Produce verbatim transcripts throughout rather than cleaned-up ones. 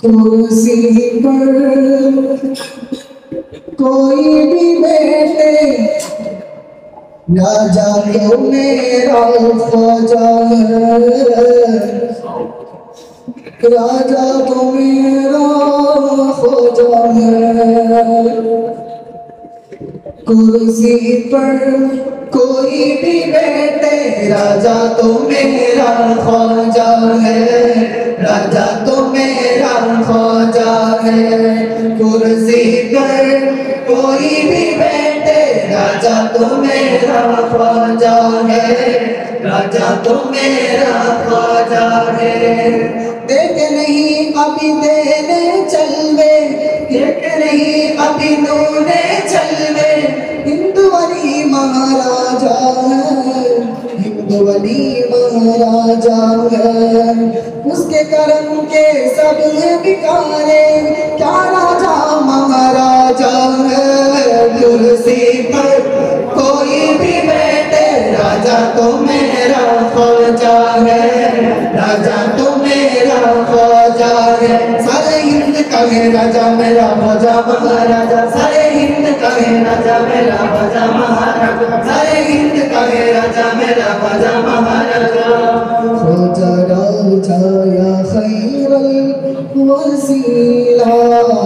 कुर्सी पर कोई भी बैठे राजा तो मेरा ख्वाजा है, राजा तो मेरा ख्वाजा है। कुर्सी पर कोई भी बैठे राजा तो मेरा ख्वाजा है, राजा तो मेरा ख्वाजा है। कुर्सी पर कोई भी बैठे राजा तो मेरा ख्वाजा है, राजा तो मेरा ख्वाजा है। देख नहीं अभी देने चलवे, देख नहीं अभी नूने चलवे, हिंदू वली महाराजा है, हिंदू वली महाराजा है। उसके करम के सब बिकारे, क्या राजा महाराजा है। कुर्सी पर कोई भी बैठे राजा तो मेरा ख्वाजा है, राजा तो मेरा ख्वाजा है। सारे हिंद का है राजा मेरा ख्वाजा महाराजा, सारे हिंद का है राजा मेरा ख्वाजा महाराजा, सारे हिंद का है राजा मेरा ख्वाजा महाराजा। ख्वाजा राजा या खैरल वसीला,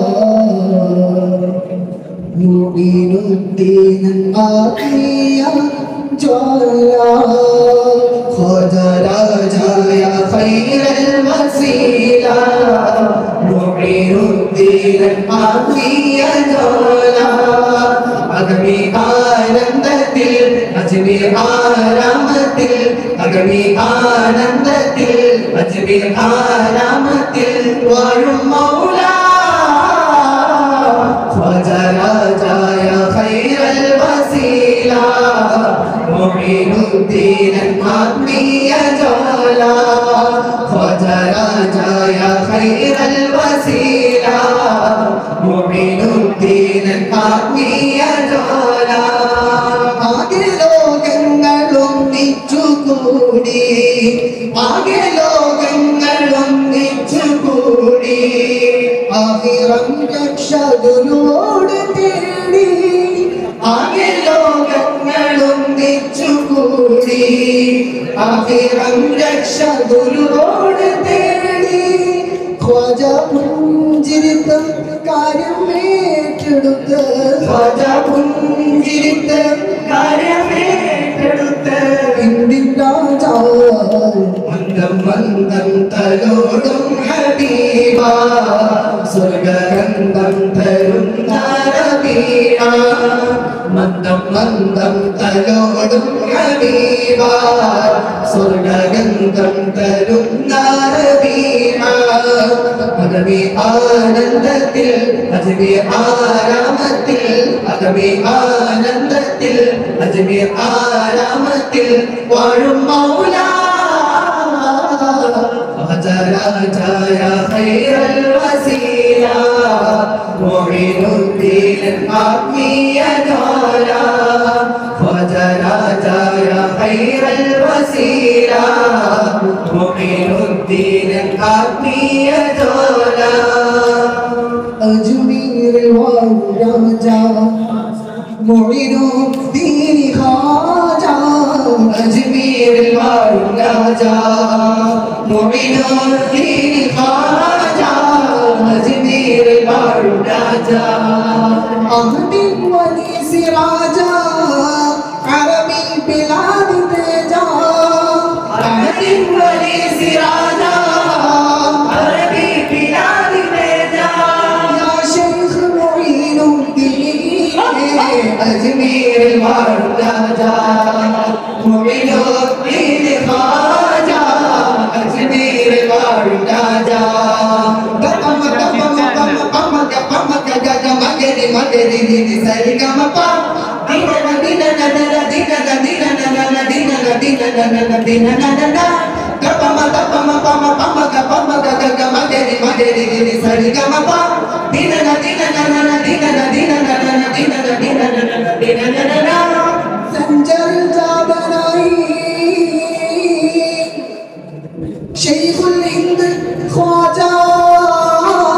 मुईनुद्दीन आतिया ज्वाला। ख्वाजा राजा या खैरल वसीला, मुईनुद्दीन आतिया ज्वाला। अगमी आनंदത്തിൽ അജ്മീർ ആരാമത്തിൽ, അഗമി ആനന്ദത്തിൽ അജ്മീർ ആരാമത്തിൽ വാഴും മൗല ഖ്വാജാ രാജാ യാ ഖൈറൽ വസീല, മുഈനുദ്ദീൻ ആത്മീയ ജ്വാല। ഖ്വാജാ രാജാ യാ ഖൈറൽ വസീല, മുഈനുദ്ദീൻ ആത്മീയ ജ്വാല। ആകെ ലോകങ്ങളൊന്നിച്ചുകൂടി, ആകെ ലോകങ്ങളൊന്നിച്ചുകൂടി, ആഹിറം രക്ഷകനോട് തേടി, ആകെ ലോകങ്ങളൊന്നിച്ചുകൂടി, ആഹിറം രക്ഷകനോട് തേടി। ഖ്വാജാ പുഞ്ചിരിത്തം കാര്യമേറ്റെടുത്ത്, ഖ്വാജാ പുഞ്ചിരിത്തം കാര്യമേറ്റെടുത്ത്, ഇന്ത്യൻ രാജാ മന്ദം മന്ദം തലോടും ഹബീബ, സ്വർഗഗന്ധം തരുന്ന റബീഅ। മന്ദം മന്ദം തലോടും ഹബീബ, സ്വർഗഗന്ധം തരുന്ന റബീഅ। അഗമി ആനന്ദത്തിൽ അജ്മീർ ആരാമത്തിൽ, അഗമി ആനന്ദത്തിൽ അജ്മീർ ആരാമത്തിൽ വാഴും മൗല ഖ്വാജാ രാജാ യാ ഖൈറൽ വസീല, മുഈനുദ്ദീൻ ആത്മീയ ജ്വാല। ഖ്വാജാ രാജാ യാ ഖൈറൽ വസീല, മുഈനുദ്ദീൻ ആത്മീയ ജ്വാല। അജ്മീറിൽ വാഴും രാജാ മുഈനുദ്ദീൻ ഖ്വാജാ, അജ്മീറിൽ വാഴും രാജാ മുഈനുദ്ദീൻ ഖ്വാജാ, അജ്മീറിൽ വാഴും രാജാ। അഹ്ദിൻ വലി സിറാജാ അറബി ബിലാദി തേജാ, അഹ്ദിൻ വലി സിറാജാ അറബി ബിലാദി തേജാ। യാ ശൈഖ് മുഈനുദ്ദീൻ അജ്മീറിൽ വാഴും രാജാ, മുഈനുദ്ദീൻ ഖ്വാജാ, അജ്മീറിൽ വാഴും രാജാ। ഗമ ഗമ ഗമ ഗമ ഗമ ഗമ ഗരി മഗരി നിനി സരി ഗമ പ ദിന ദിന നന ദിന ദിന നന ദിന ദിന നന ദിന നന ഗമ ഗമ പമ പമ ഗമ ഗമ ഗരി മഗരി നിനി സരി ഗമ പ ദിന ദിന നന ദിന ദിന നന ദിന ദിന നന ദിന നന। संजर जा बनाई शेखुल हिंद ख्वाजा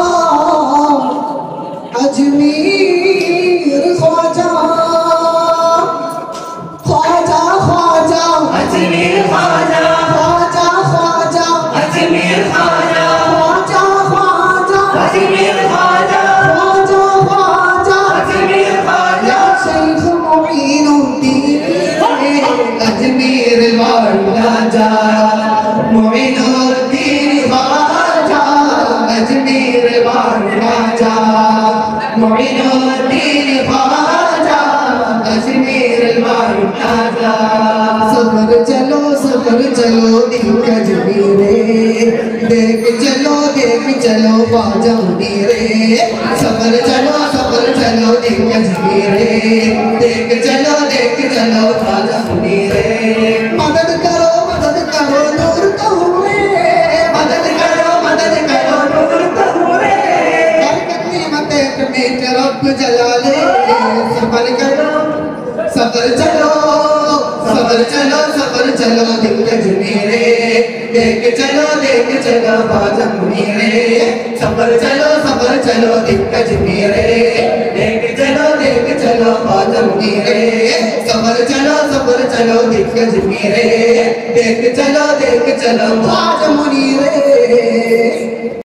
अजमेर वाला राजा मोइनुद्दीन ख्वाजा अजमेर वाला राजा सफर चलो सफर चलो दिल अजमेरे देख चलो देख चलो ख्वाजा मेरे सफर चलो सफर चलो दिल अजमेरे देख चलो देख चलो ख्वाजा मेरे मदद करो मदद करो नूर तो हुए मदद करो मदद करो नूर तो हुए में रब जलाले सफर करो सफर चलो सफर चलो सफर चलो दिल अजमेरे देख चलो देख चलो ख्वाजा मेरे सफर चलो सफर चलो दिल अजमेरे देख चलो देख चलो ख्वाजा मेरे सफर चलो सफर चलो दिल अजमेरे देख चलो देख चलो ख्वाजा मेरे।